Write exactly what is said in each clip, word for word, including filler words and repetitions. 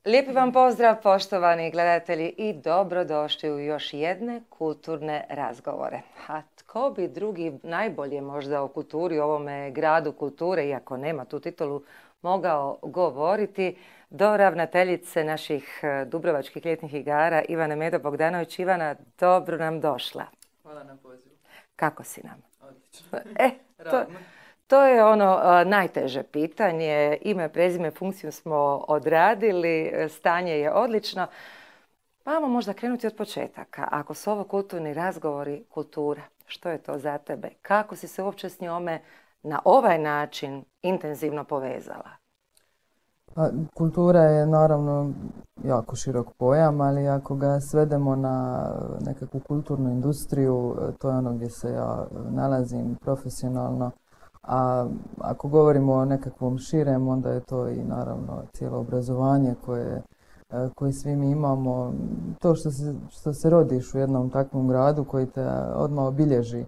Lijepi vam pozdrav, poštovani gledatelji, i dobrodošli u još jedne kulturne razgovore. A tko bi drugi najbolje možda o kulturi, o ovome gradu kulture, iako nema tu titulu, mogao govoriti do ravnateljice naših Dubrovačkih ljetnih igara, Ivana Medo Bogdanović. Ivana, dobro nam došla. Hvala na pozivu. Kako si nam? Odlično. E, to, to je ono najteže pitanje. Ime, prezime, funkciju smo odradili, stanje je odlično. Pa ajmo možda krenuti od početaka. Ako su ovo kulturni razgovori, kultura, što je to za tebe? Kako si se uopće s njome na ovaj način intenzivno povezala? Pa, kultura je naravno jako širok pojam, ali ako ga svedemo na nekakvu kulturnu industriju, to je ono gdje se ja nalazim profesionalno. A ako govorimo o nekakvom širem, onda je to i naravno cijelo obrazovanje koje, koje svi mi imamo. To što se, što se rodiš u jednom takvom gradu koji te odmah obilježi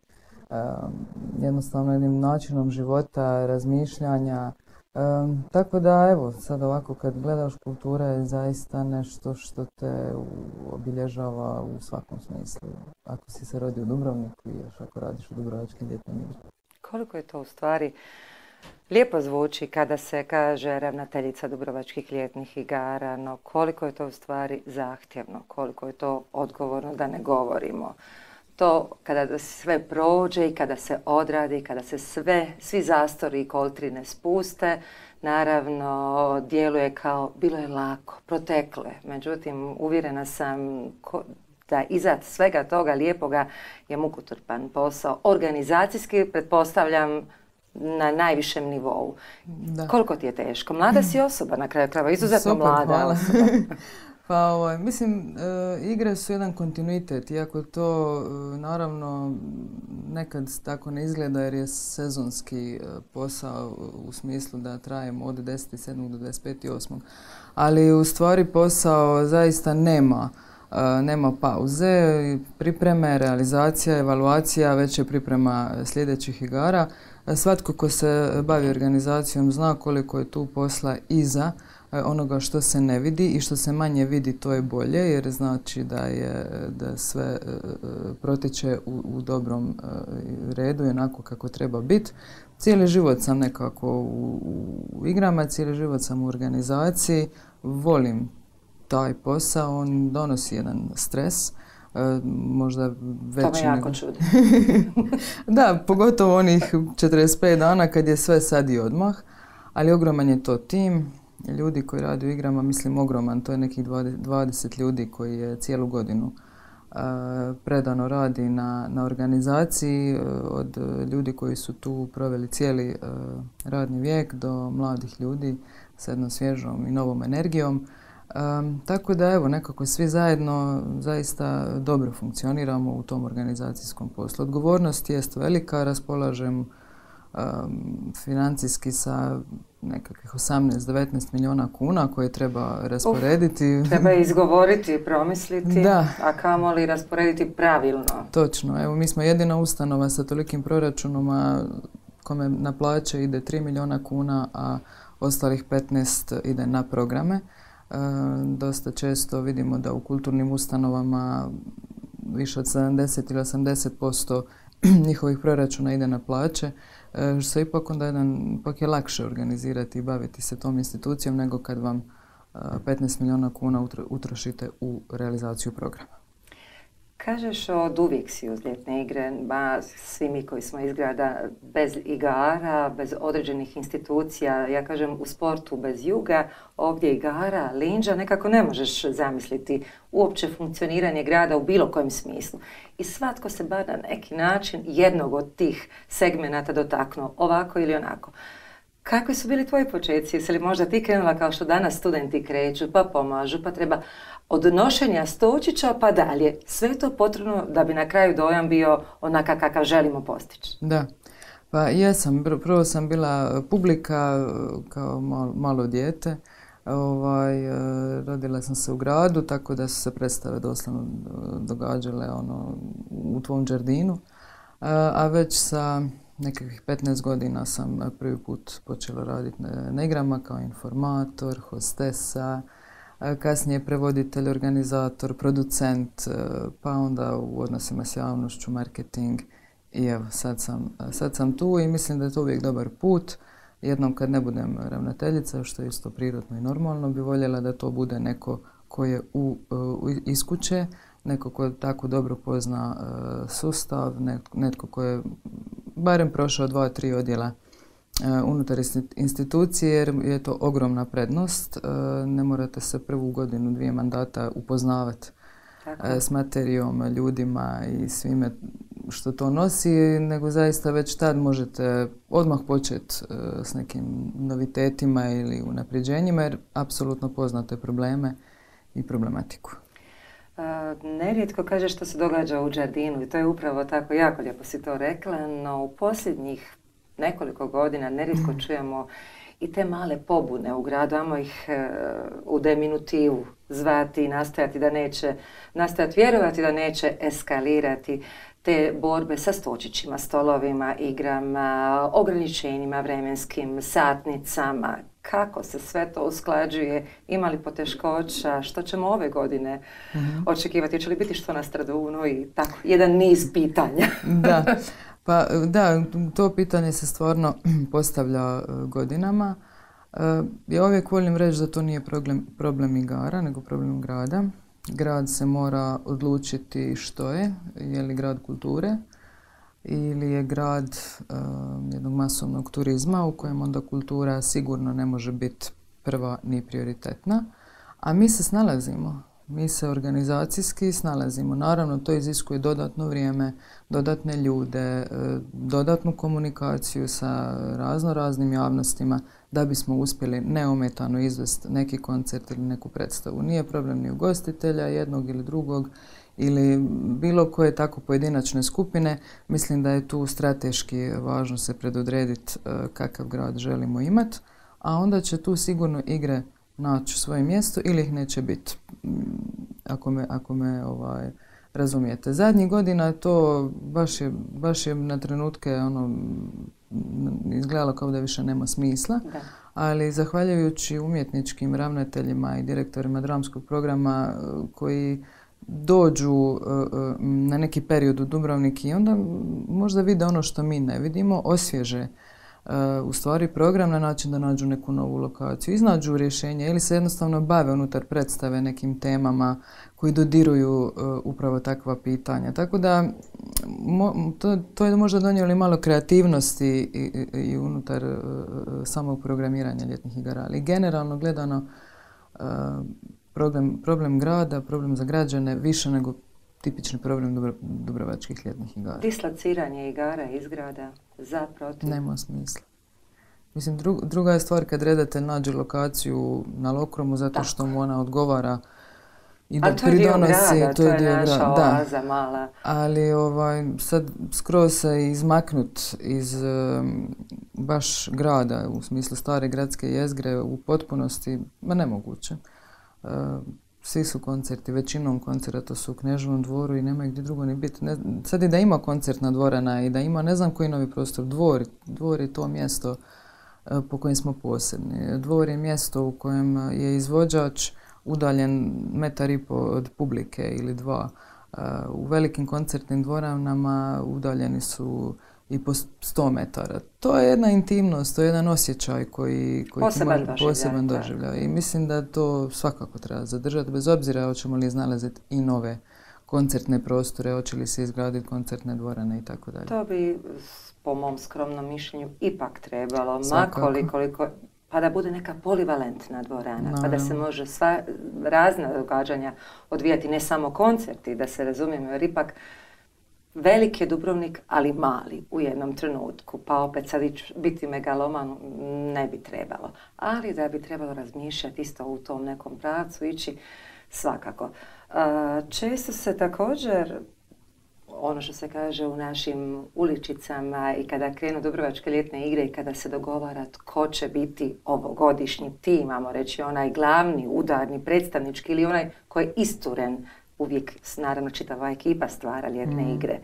jednostavno jednim načinom života, razmišljanja. Um, tako da, evo, sad ovako kad gledaš, kultura je zaista nešto što te obilježava u svakom smislu. Ako si se rodi u Dubrovniku i još ako radiš u Dubrovačkim ljetnim igrama. Koliko je to u stvari lijepo zvuči kada se kaže ravnateljica Dubrovačkih ljetnih igara, no koliko je to u stvari zahtjevno, koliko je to odgovorno, da ne govorimo. To kada sve prođe i kada se odradi, kada se sve, svi zastori i koltrine spuste, naravno djeluje kao bilo je lako, proteklo je. Međutim, uvjerena sam da iza svega toga lijepoga je mukotrpan posao. Organizacijski, pretpostavljam, na najvišem nivou. Da. Koliko ti je teško? Mlada si osoba na kraju krajeva, izuzetno Super, mlada hvala. osoba. Pa ovaj, mislim, e, igre su jedan kontinuitet, iako to e, naravno nekad tako ne izgleda jer je sezonski e, posao u smislu da trajemo od deset sedmog do dvadeset pet osmog Ali u stvari posao zaista nema, e, nema pauze, pripreme, realizacija, evaluacija, već je priprema sljedećih igara. E, svatko ko se bavi organizacijom zna koliko je tu posla iza onoga što se ne vidi i što se manje vidi, to je bolje jer znači da je da sve protiče u, u dobrom redu i onako kako treba biti. Cijeli život sam nekako u, u igrama, cijeli život sam u organizaciji, volim taj posao, on donosi jedan stres. Možda veći. To me jako čudi. Da, pogotovo onih četrdeset pet dana kad je sve sad i odmah, ali ogroman je to tim. Ljudi koji rade u igrama, mislim ogroman, to je nekih dvadeset ljudi koji je cijelu godinu uh, predano radi na, na organizaciji, uh, od ljudi koji su tu proveli cijeli uh, radni vijek do mladih ljudi s jednom svježom i novom energijom. Um, tako da evo, nekako svi zajedno zaista dobro funkcioniramo u tom organizacijskom poslu. Odgovornost jest velika, raspolažem Um, financijski sa nekakvih osamnaest do devetnaest milijuna kuna koje treba rasporediti. Uf, treba izgovoriti, promisliti, da. A kamoli rasporediti pravilno. Točno. Evo, mi smo jedina ustanova sa tolikim proračunom, a kome na plaće ide tri milijuna kuna, a ostalih petnaest ide na programe. E, dosta često vidimo da u kulturnim ustanovama više od sedamdeset ili osamdeset posto njihovih proračuna ide na plaće, što se ipak onda jedan, ipak je lakše organizirati i baviti se tom institucijom nego kad vam petnaest milijuna kuna utrošite u realizaciju programa. Kažeš od uvijek si uz ljetne igre, ba, svi mi koji smo iz grada bez igara, bez određenih institucija, ja kažem u sportu bez juga, ovdje igara, linđa, nekako ne možeš zamisliti uopće funkcioniranje grada u bilo kojem smislu. I svatko se bar na neki način jednog od tih segmenata dotaknuo, ovako ili onako. Kakvi su bili tvoji početci? Jesi li možda ti krenula kao što danas studenti kreću, pa pomažu, pa treba od nošenja stočića pa dalje. Sve je to potrebno da bi na kraju dojam bio onaka kakav želimo postići. Da, pa jesam. Prvo sam bila publika kao malo, malo dijete. Ovaj, rodila sam se u gradu, tako da su se predstave doslovno događale ono, u tvom džardinu. A, a već sa nekakvih petnaest godina sam prvi put počela raditi na, na igrama kao informator, hostesa, kasnije prevoditelj, organizator, producent, pa onda u odnosima s javnošću, marketing i evo sad sam, sad sam tu i mislim da je to uvijek dobar put. Jednom kad ne budem ravnateljica, što je isto prirodno i normalno, bi voljela da to bude neko ko je u, u iz kuće, neko ko tako dobro pozna uh, sustav, netko ko je barem prošao dva, tri odjela uh, unutar institucije, jer je to ogromna prednost. Uh, ne morate se prvu godinu, dvije mandata upoznavati uh, s materijom, ljudima i svime što to nosi, nego zaista već tad možete odmah početi uh, s nekim novitetima ili unapređenjima, jer apsolutno poznate probleme i problematiku. Uh, nerijetko kaže što se događa u Đardinu i to je upravo tako, jako lijepo si to rekla, no u posljednjih nekoliko godina nerijetko čujemo i te male pobune u gradu, ajmo ih uh, u deminutivu zvati i nastojati da neće, nastojati vjerovati da neće eskalirati, te borbe sa stočićima, stolovima, igrama, ograničenjima vremenskim, satnicama. Kako se sve to usklađuje, ima li poteškoća, što ćemo ove godine mm-hmm. očekivati, hoće li biti što na Stradunu i tako, jedan niz pitanja. Da, pa da, to pitanje se stvarno postavlja godinama. Ja uvijek volim reći da to nije problem, problem igara, nego problem grada. Grad se mora odlučiti što je, je li grad kulture ili je grad uh, jednog masovnog turizma u kojem onda kultura sigurno ne može biti prva ni prioritetna. A mi se snalazimo, mi se organizacijski snalazimo. Naravno, to iziskuje dodatno vrijeme, dodatne ljude, uh, dodatnu komunikaciju sa razno raznim javnostima da bismo uspjeli neometano izvesti neki koncert ili neku predstavu. Nije problem ni ugostitelja, jednog ili drugog, ili bilo koje tako pojedinačne skupine. Mislim da je tu strateški važno se predodrediti uh, kakav grad želimo imati, a onda će tu sigurno igre naći svoje mjesto ili ih neće biti, ako me, ako me ovaj, razumijete. Zadnjih godina to baš je, baš je na trenutke ono, izgledalo kao da više nema smisla, Da. ali zahvaljujući umjetničkim ravnateljima i direktorima dramskog programa koji dođu uh, na neki period u Dubrovnik i onda možda vide ono što mi ne vidimo, osvježe uh, u stvari program na način da nađu neku novu lokaciju, iznađu rješenje ili se jednostavno bave unutar predstave nekim temama koji dodiruju uh, upravo takva pitanja. Tako da mo, to, to je možda donijelo malo kreativnosti i, i, i unutar uh, samog programiranja ljetnih igara, ali generalno gledano uh, Problem, problem grada, problem za građane, više nego tipični problem Dubro, dubrovačkih ljetnih igara. Dislociranje igara iz grada, za, protiv? Nema smisla. Mislim, dru, druga je stvar kad redatelj nađe lokaciju na Lokromu zato Tako. što mu ona odgovara i A da to je dio pridonosi. grada, to je dio naša grada. oaza mala. Ali ovaj, sad skroz se izmaknut iz um, baš grada, u smislu stare gradske jezgre u potpunosti, ma nemoguće. Uh, svi su koncerti, većinom koncerta su u Kneževom dvoru i nema gdje drugo ni biti. Ne, sad i da ima koncertna dvorana i da ima ne znam koji novi prostor, dvor, dvor je to mjesto uh, po kojem smo posebni. Dvor je mjesto u kojem je izvođač udaljen metar i po od publike ili dva. Uh, u velikim koncertnim dvoranama udaljeni su i po sto metara. To je jedna intimnost, to je jedan osjećaj koji, koji poseban može, doživljaj. Poseban doživljaj. I mislim da to svakako treba zadržati, bez obzira hoćemo li iznalaziti i nove koncertne prostore, hoće li se izgraditi koncertne dvorane i tako dalje. To bi, po mom skromnom mišljenju, ipak trebalo, Svakako. ma koliko, pa da bude neka polivalentna dvorana, No, pa da se može sva razna događanja odvijati, ne samo koncerti, da se razumijemo, jer ipak velik je Dubrovnik, ali mali u jednom trenutku, pa opet sad biti megaloman ne bi trebalo. Ali da bi trebalo razmišljati isto u tom nekom pravcu, ići svakako. Često se također, ono što se kaže u našim uličicama i kada krenu Dubrovačke ljetne igre i kada se dogovara tko će biti ovogodišnji tim, ajmo reći onaj glavni, udarni, predstavnički ili onaj koji je isturen, uvijek naravno čitava ekipa stvara ljetne mm. igre.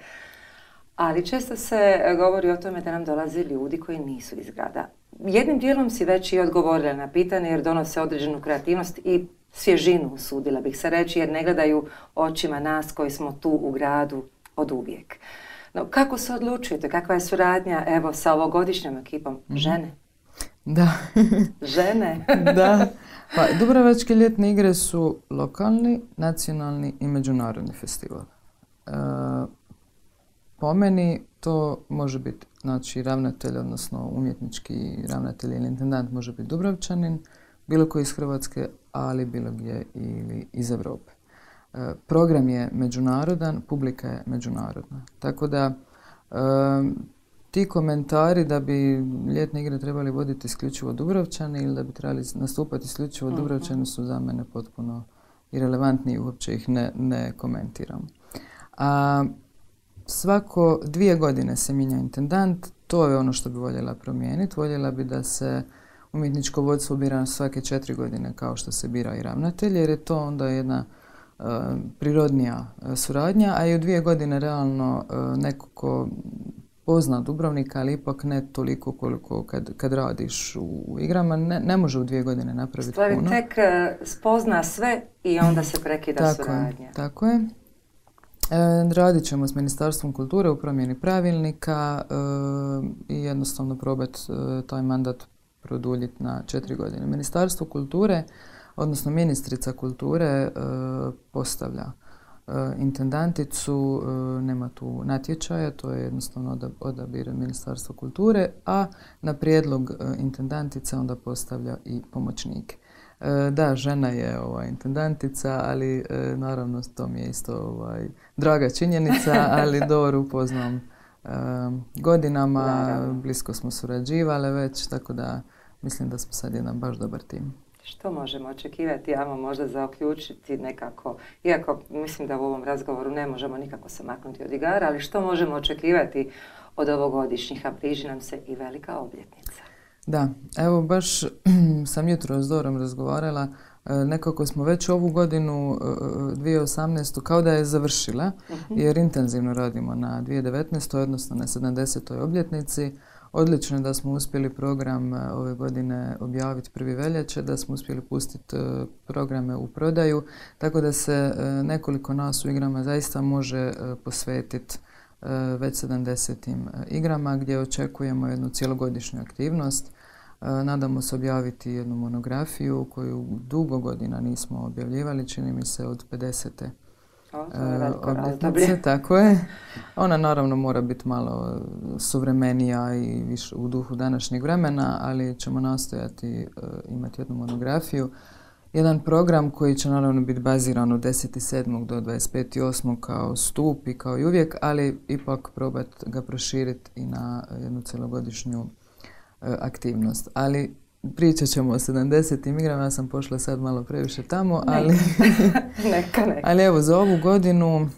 Ali često se govori o tome da nam dolaze ljudi koji nisu iz grada. Jednim dijelom si već i odgovorila na pitanje jer donose određenu kreativnost i svježinu, usudila bih se reći, jer ne gledaju očima nas koji smo tu u gradu od uvijek. No, kako se odlučujete? Kakva je suradnja, evo, sa ovogodišnjom ekipom? Žene? Da. Žene? Da. Pa, Dubrovačke ljetne igre su lokalni, nacionalni i međunarodni festival. E, po meni to može biti, znači, ravnatelj, odnosno umjetnički ravnatelj ili intendant može biti Dubrovčanin, bilo koji iz Hrvatske, ali bilo gdje ili iz Europe. E, program je međunarodan, publika je međunarodna. Tako da e, ti komentari da bi ljetne igre trebali voditi isključivo Dubrovčani ili da bi trebali nastupati isključivo uh-huh. Dubrovčani su za mene potpuno irelevantni i uopće ih ne, ne komentiram. A svako dvije godine se mijenja intendant, to je ono što bi voljela promijeniti. Voljela bi da se umjetničko vodstvo bira svake četiri godine kao što se bira i ravnatelj, jer je to onda jedna uh, prirodnija uh, suradnja, a i u dvije godine realno uh, neko ko pozna Dubrovnika, ali ipak ne toliko koliko kad, kad radiš u igrama, ne, ne može u dvije godine napraviti Stvari puno. tek uh, spozna sve i onda se prekida tako suradnja. Je, tako je. E, radit ćemo s Ministarstvom kulture u promjeni pravilnika e, i jednostavno probati e, taj mandat produljiti na četiri godine. Ministarstvo kulture, odnosno ministrica kulture, e, postavlja e, intendanticu, e, nema tu natječaja, to je jednostavno odabir Ministarstva kulture, a na prijedlog e, intendantice onda postavlja i pomoćnike. E, da, žena je ovaj, intendantica, ali e, naravno to mi je isto ovaj, draga činjenica, ali Doru upoznam e, godinama, naravno. Blisko smo surađivale već, tako da mislim da smo sad jedan baš dobar tim. Što možemo očekivati, ajmo možda zaključiti nekako, iako mislim da u ovom razgovoru ne možemo nikako se maknuti od igara, ali što možemo očekivati od ovogodišnjih, a bliži nam se i velika obljetnica. Da, evo baš sam jutro s Dorom razgovarala, nekako smo već ovu godinu dvije tisuće osamnaestu kao da je završila, uh-huh. jer intenzivno radimo na dvije tisuće devetnaestoj odnosno na sedamdesetoj obljetnici. Odlično je da smo uspjeli program ove godine objaviti prvi veljače, da smo uspjeli pustiti programe u prodaju, tako da se nekoliko nas u igrama zaista može posvetiti već sedamdesetim igrama gdje očekujemo jednu cjelogodišnju aktivnost. Nadamo se objaviti jednu monografiju koju dugo godina nismo objavljivali, čini mi se od pedesete obljetnice, tako je. Ona naravno mora biti malo suvremenija i više u duhu današnjeg vremena, ali ćemo nastojati uh, imati jednu monografiju. Jedan program koji će naravno biti baziran od deset sedmog do dvadeset pet osmog kao stup i kao i uvijek, ali ipak probati ga proširiti i na jednu cjelogodišnju uh, aktivnost. Ali pričat ćemo o sedamdesetim igrama, ja sam pošla sad malo previše tamo, ali, neka, neka. ali evo za ovu godinu uh,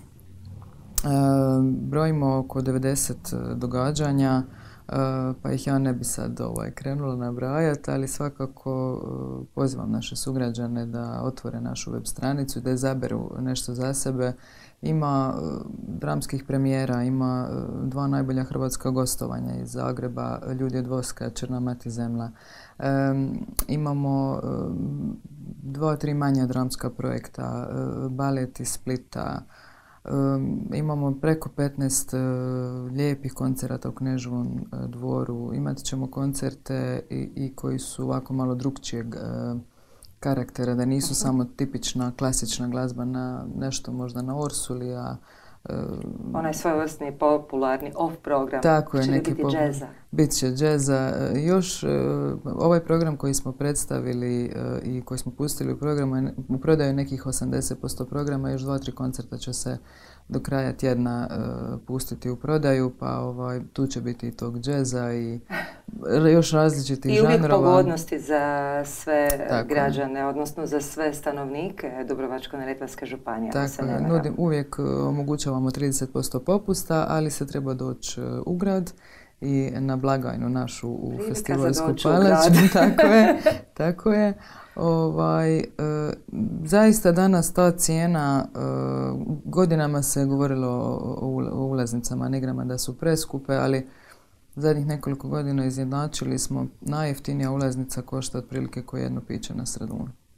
brojimo oko devedeset događanja, uh, pa ih ja ne bi sad ovaj, krenula nabrajati, ali svakako uh, pozivam naše sugrađane da otvore našu web stranicu, da izaberu nešto za sebe. Ima uh, dramskih premijera, ima uh, dva najbolja hrvatska gostovanja iz Zagreba, Ljudi od voska, Črna mati zemlja. Um, imamo um, dva, tri manja dramska projekta, uh, balet iz Splita, um, imamo preko petnaest uh, lijepih koncerata u Kneževom uh, dvoru, imat ćemo koncerte i, i koji su ovako malo drugčijeg uh, karaktera, da nisu uh-huh. samo tipična klasična glazba na nešto možda na Orsuli, a uh, onaj svojevrsni popularni off program. Tako je, neki biti pop... džeza. Biće džeza. Još uh, ovaj program koji smo predstavili uh, i koji smo pustili u programu, u prodaju nekih osamdeset posto programa, još dva, tri koncerta će se do kraja tjedna uh, pustiti u prodaju, pa ovaj, tu će biti i tog džeza i još različitih žanrova. I uvijek pogodnosti za sve Tako građane, je. odnosno za sve stanovnike Dubrovačko-neretvanske županije. Tako je, nudim, uvijek omogućavamo trideset posto popusta, ali se treba doći u grad i na blagajnu našu u Prilika Festivalsku palaču. Tako je, tako je. Ovaj, e, zaista danas ta cijena, e, godinama se govorilo o, o, o ulaznicama na igrama da su preskupe, ali zadnjih nekoliko godina izjednačili smo, najjeftinija ulaznica košta otprilike ko jedno piće na Stradunu.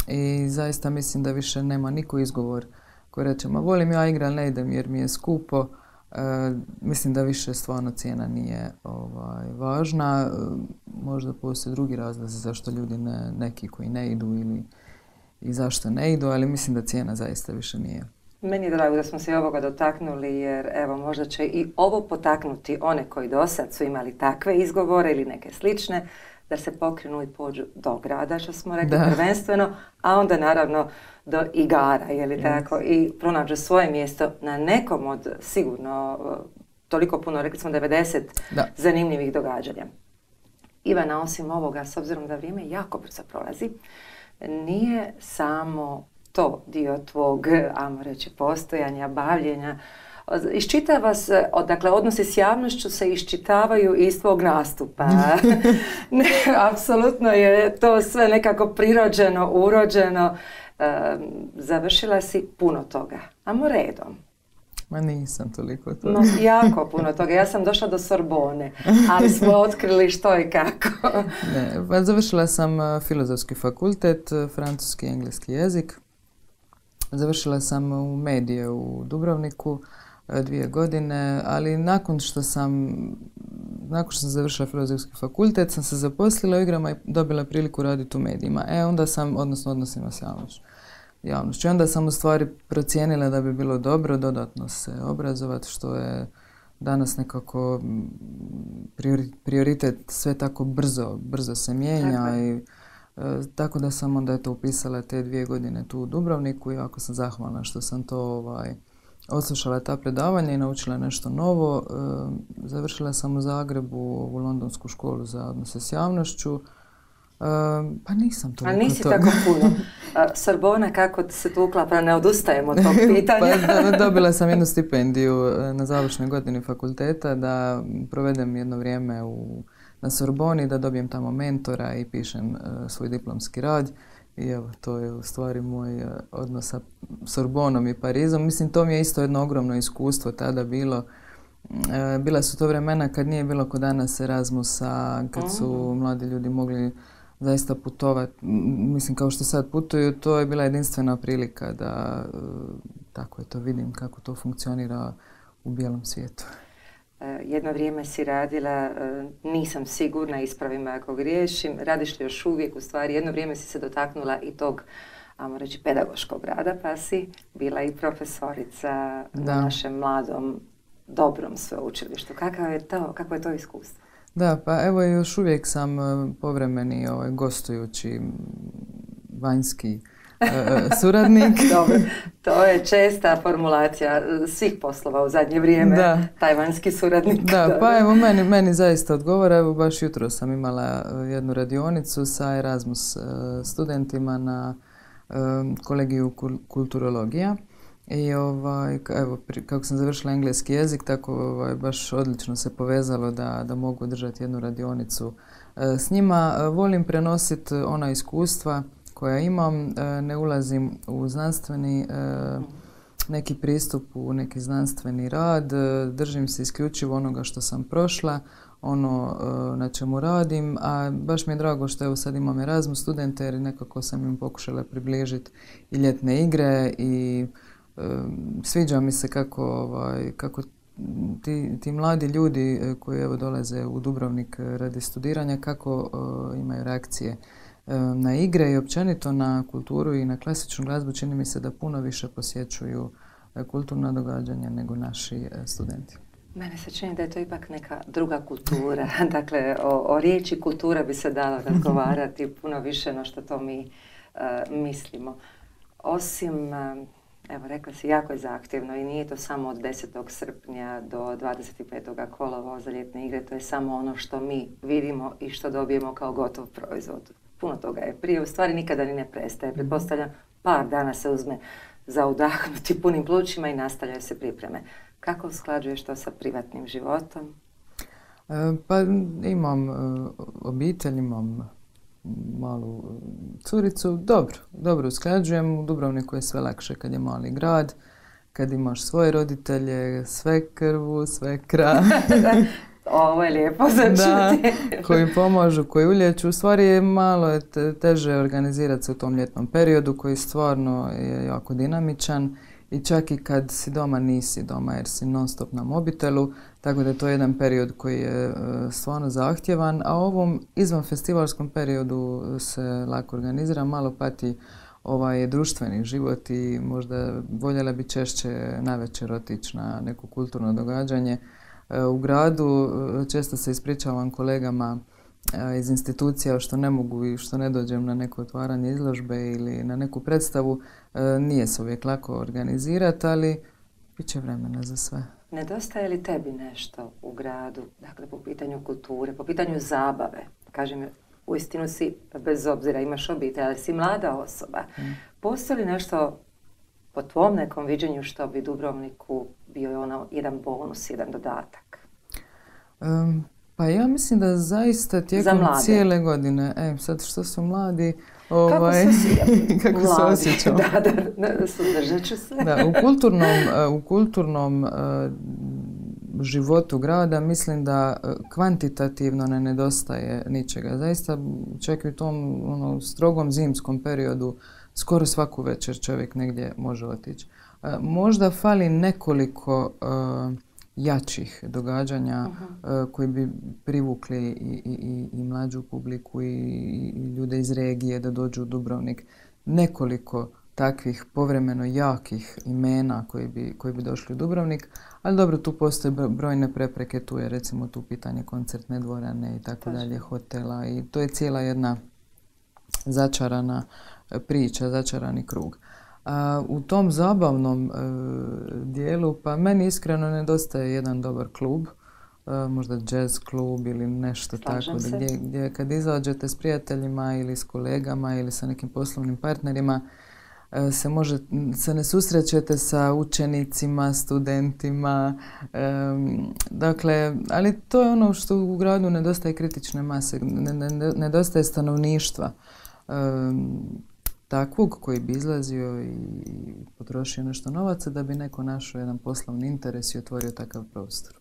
I zaista mislim da više nema niko izgovor koji reče, ma volim ja igra, ne idem jer mi je skupo. E, mislim da više stvarno cijena nije ovaj, važna. E, možda postoje drugi razlozi zašto ljudi ne, neki koji ne idu ili i zašto ne idu, ali mislim da cijena zaista više nije. Meni je drago da smo se i ovoga dotaknuli, jer evo možda će i ovo potaknuti one koji do sad su imali takve izgovore ili neke slične, da se pokrenu i pođu do grada, što smo rekli, da. Prvenstveno, a onda naravno do igara, je li yes. tako, i pronađu svoje mjesto na nekom od sigurno toliko puno, rekli smo devedeset da. Zanimljivih događanja. Ivana, osim ovoga, s obzirom da vrijeme jako brzo prolazi, nije samo to dio tvog, ajmo reći, postojanja, bavljenja. Iščitava se, dakle, odnosi s javnošću se iščitavaju iz tvog nastupa. Ne, apsolutno je to sve nekako prirođeno, urođeno. E, završila si puno toga. Ajmo redom. Ma nisam toliko toga. No, jako puno toga. Ja sam došla do Sorbone, ali smo otkrili što i kako. Ne, pa završila sam Filozofski fakultet, francuski i engleski jezik. Završila sam u medije u Dubrovniku dvije godine, ali nakon što sam nakon što sam završila Filozofski fakultet sam se zaposlila u igrama i dobila priliku raditi u medijima. E, onda sam, odnosno odnosima s javnošću. javnošću. I onda sam u stvari procijenila da bi bilo dobro dodatno se obrazovati, što je danas nekako prioritet, sve tako brzo, brzo se mijenja. Tako i e, tako da sam onda eto upisala te dvije godine tu u Dubrovniku i jako sam zahvalna što sam to ovaj, odslušala ta predavanja i naučila nešto novo. E, završila sam u Zagrebu u Londonsku školu za odnose s javnošću. E, pa nisam toliko A nisi toga. tako puno. Sorbona, kako se tu uklapa, ne odustajemo od tog pitanja? Pa, dobila sam jednu stipendiju na završnoj godini fakulteta da provedem jedno vrijeme u, na Sorboni, da dobijem tamo mentora i pišem uh, svoj diplomski rad. I evo, to je u stvari moj uh, odnos sa Sorbonom i Parizom. Mislim, to mi je isto jedno ogromno iskustvo tada bilo. Uh, bila su to vremena kad nije bilo kod danas Erasmusa, kad su mladi ljudi mogli zaista putovati. Mislim, kao što sad putuju, to je bila jedinstvena prilika da uh, tako je to vidim kako to funkcionira u bijelom svijetu. Jedno vrijeme si radila, nisam sigurna, ispravim ako griješim, radiš li još uvijek, u stvari jedno vrijeme si se dotaknula i tog, ajmo reći, pedagoškog rada, pa si bila i profesorica da. Na našem mladom, dobrom sveučilištu. Kako je to, kako je to iskustvo? Da, pa evo još uvijek sam povremeni ovaj, gostujući vanjski suradnik. Dobro, to je česta formulacija svih poslova u zadnje vrijeme, da. Taj vanjski suradnik. Da, Dobre. Pa evo meni, meni zaista odgovara. Evo baš jutro sam imala jednu radionicu sa Erasmus studentima na kolegiju kulturologija. I ovaj, evo, kako sam završila engleski jezik, tako ovaj, baš odlično se povezalo da, da mogu držati jednu radionicu s njima. Volim prenositi ona iskustva koja imam, ne ulazim u znanstveni neki pristup, u neki znanstveni rad, držim se isključivo onoga što sam prošla, ono na čemu radim, a baš mi je drago što evo sad imam Erasmus studente jer nekako sam im pokušala približiti i ljetne igre i sviđa mi se kako, ovaj, kako ti, ti mladi ljudi koji evo dolaze u Dubrovnik radi studiranja, kako uh, imaju reakcije na igre i općenito na kulturu i na klasičnu glazbu. Čini mi se da puno više posjećuju kulturna događanja nego naši studenti. Mene se čini da je to ipak neka druga kultura. Dakle, o, o riječi kultura bi se dalo razgovarati puno više no što to mi uh, mislimo. Osim, uh, evo rekla si, jako je zahtjevno i nije to samo od desetog srpnja do dvadeset petog kolovoza za ljetne igre. To je samo ono što mi vidimo i što dobijemo kao gotov proizvod. Puno toga je prije, u stvari nikada ni ne prestaje. Pretpostavljam, par dana se uzme za udahnuti punim plućima i nastavljaju se pripreme. Kako usklađuješ to sa privatnim životom? E, pa imam e, obitelj, imam malu curicu. Dobro, dobro usklađujem. U Dubrovniku je sve lakše kad je mali grad, kad imaš svoje roditelje, sve krvu, sve kra. Ovo je lijepo za čuti. Da, koji pomažu, koji ulječu. U stvari je malo je teže organizirati se u tom ljetnom periodu koji stvarno je jako dinamičan i čak i kad si doma nisi doma jer si non stop na mobitelu, tako da je to jedan period koji je stvarno zahtjevan, a u ovom izvan festivalskom periodu se lako organizira, malo pati ovaj društveni život i možda voljela bi češće navečer otići na neko kulturno događanje. U gradu često se ispričavam kolegama iz institucija što ne mogu i što ne dođem na neko otvaranje izložbe ili na neku predstavu. Nije se uvijek lako organizirati, ali bit će vremena za sve. Nedostaje li tebi nešto u gradu, dakle po pitanju kulture, po pitanju zabave? Kažem, uistinu si, bez obzira imaš obitelj, ali si mlada osoba. Mm. Postoji li nešto po tvom nekom viđenju što bi Dubrovniku bio ono jedan bonus, jedan dodatak? Um, pa ja mislim da zaista tijekom cijele godine, e, sad što su mladi, ovaj, kako se, se osjećam? Da, da, da, suzdržat ću se. Da, u kulturnom, u kulturnom uh, životu grada mislim da kvantitativno ne nedostaje ničega. Zaista čak i u tom ono, strogom zimskom periodu skoro svaku večer čovjek negdje može otići. Uh, možda fali nekoliko uh, jačih događanja uh-huh. uh, koji bi privukli i, i, i mlađu publiku i, i ljude iz regije da dođu u Dubrovnik. Nekoliko takvih povremeno jakih imena koji bi, koji bi došli u Dubrovnik, ali dobro, tu postoje brojne prepreke, tu je recimo tu pitanje koncertne dvorane i tako dalje, hotela i to je cijela jedna začarana priča, začarani krug. A u tom zabavnom e, dijelu, pa meni iskreno nedostaje jedan dobar klub, e, možda jazz klub ili nešto Slažem tako, gdje, gdje kad izađete s prijateljima ili s kolegama ili sa nekim poslovnim partnerima, e, se, može, se ne susrećete sa učenicima, studentima, e, dakle, ali to je ono što u gradu nedostaje kritične mase, ne, ne, nedostaje stanovništva. E, takvog koji bi izlazio i potrošio nešto novaca da bi neko našao jedan poslovni interes i otvorio takav prostor.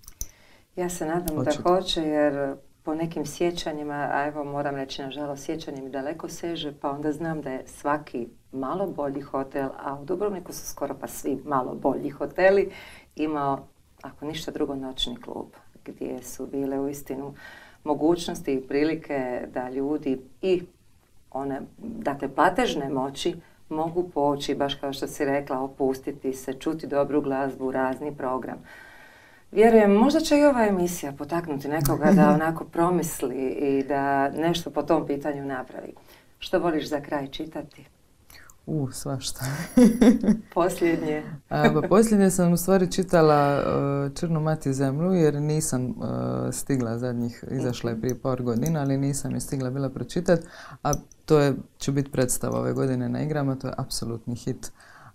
Ja se nadam Hoćete. da hoće jer po nekim sjećanjima, a evo moram reći nažalost sjećanje mi daleko seže, pa onda znam da je svaki malo bolji hotel, a u Dubrovniku su skoro pa svi malo bolji hoteli, imao, ako ništa drugo, noćni klub gdje su bile uistinu mogućnosti i prilike da ljudi i one, dakle, platežne moći mogu poći, baš kao što si rekla, opustiti se, čuti dobru glazbu, razni program. Vjerujem, možda će i ova emisija potaknuti nekoga da onako promisli i da nešto po tom pitanju napravi. Što voliš za kraj čitati? U, svašta. Posljednje? A, pa posljednje sam u stvari čitala uh, Črnu mati zemlju jer nisam uh, stigla zadnjih, izašla je prije par godina, ali nisam je stigla bila pročitati, a to je, će biti predstava ove godine na igrama, to je apsolutni hit.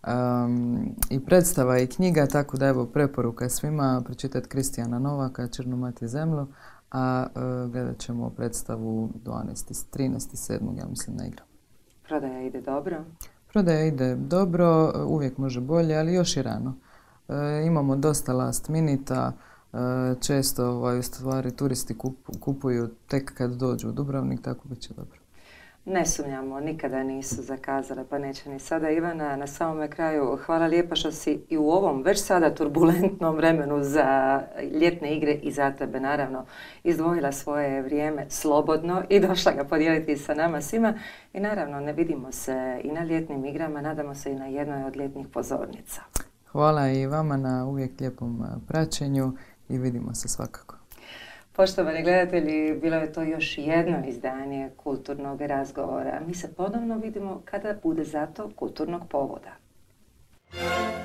Um, I predstava i knjiga, tako da evo preporuka svima pročitati Kristijana Novaka, Črnu mati zemlju, a uh, gledat ćemo predstavu trinaesti sedmog ja mislim na igrama. Prodaja ide dobro? Prodaja ide dobro, uvijek može bolje, ali još i rano. E, imamo dosta last minita, e, često ovaj, u stvari turisti kup, kupuju tek kad dođu u Dubrovnik, tako bit će dobro. Ne sumnjamo, nikada nisu zakazale, pa neće ni sada. Ivana, na samome kraju, hvala lijepa što si i u ovom već sada turbulentnom vremenu za ljetne igre i za tebe naravno izdvojila svoje vrijeme slobodno i došla ga podijeliti sa nama svima. I naravno ne vidimo se i na ljetnim igrama, nadamo se i na jednoj od ljetnih pozornica. Hvala i vama na uvijek lijepom praćenju i vidimo se svakako. Poštovani gledatelji, bilo je to još jedno izdanje Kulturnog razgovora. Mi se ponovno vidimo kada bude za to kulturnog povoda.